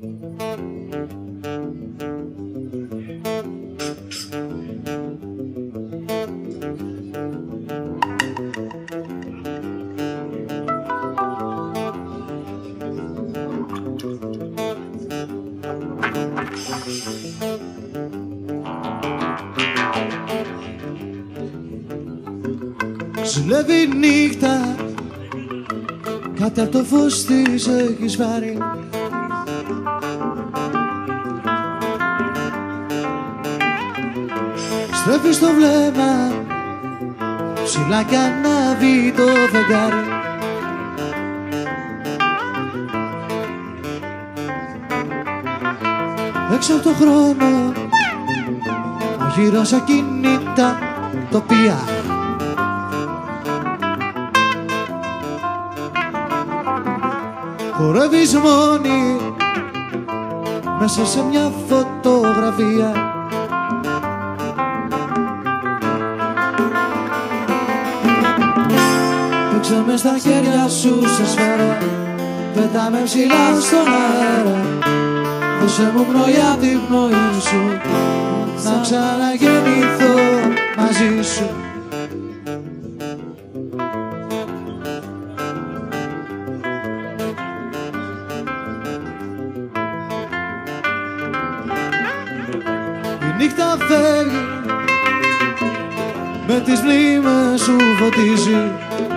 Ζουλεύει η νύχτα, κάτω από το φως της έχεις βάρει. Στρέφεις το βλέμμα, ψηλά κι ανάβει το φεγγάρι. Έξω από το χρόνο, γύρω σε ακίνητα τοπία. Χορεύεις μόνη μέσα σε μια φωτογραφία. Παίξε μες στα χέρια σου σε σφαίρα, πετάμε ψηλά στον αέρα. Δώσε μου πνοή απ' την πνοή σου, να ξαναγεννηθώ μαζί σου. Η νύχτα φεύγει, με τις μνήμες σου φωτίζει.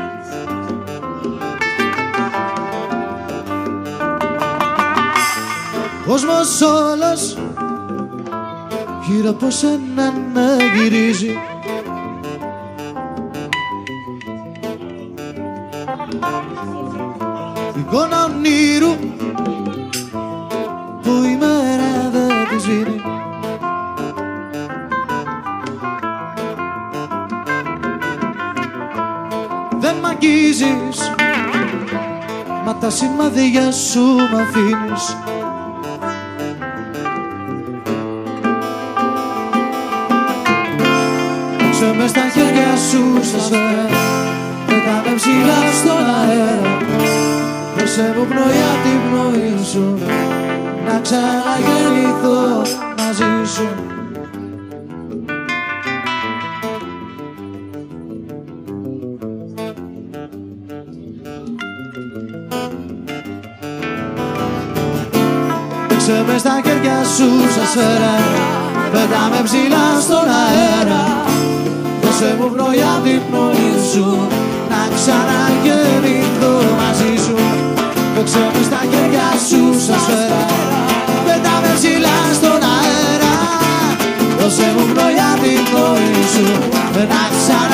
Κόσμος όλος γύρω από σένα να γυρίζει. Εικόνα ονείρου που η μέρα δεν τη σβήνει. Δεν μ' αγγίζεις, μα τα σημάδια σου μ' αφήνεις. Παίξε μες στα χέρια σου στα σφαίρα, πετάμε ψηλά στον αέρα. Δώσε μου πνοή απ' την πνοή σου, να ξαναγεννηθώ μαζί σου. Παίξε μες στα χέρια σου σαν σφαίρα, πετάμε ψηλά στον αέρα. Δώσε μου πνοή απ' την πνοή σου, να ξαναγεννηθώ μαζί σου. Παίξε μες στα χέρια σου σαν σφαίρα, πετάμε ψηλά στον αέρα. Δώσε μου πνοή απ' την πνοή σου, να ξαναγεννηθώ.